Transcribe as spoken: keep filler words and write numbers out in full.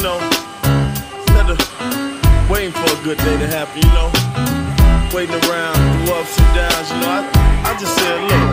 know, instead of waiting for a good day to happen, you know, waiting around through ups and downs, you know, I, I just said, look,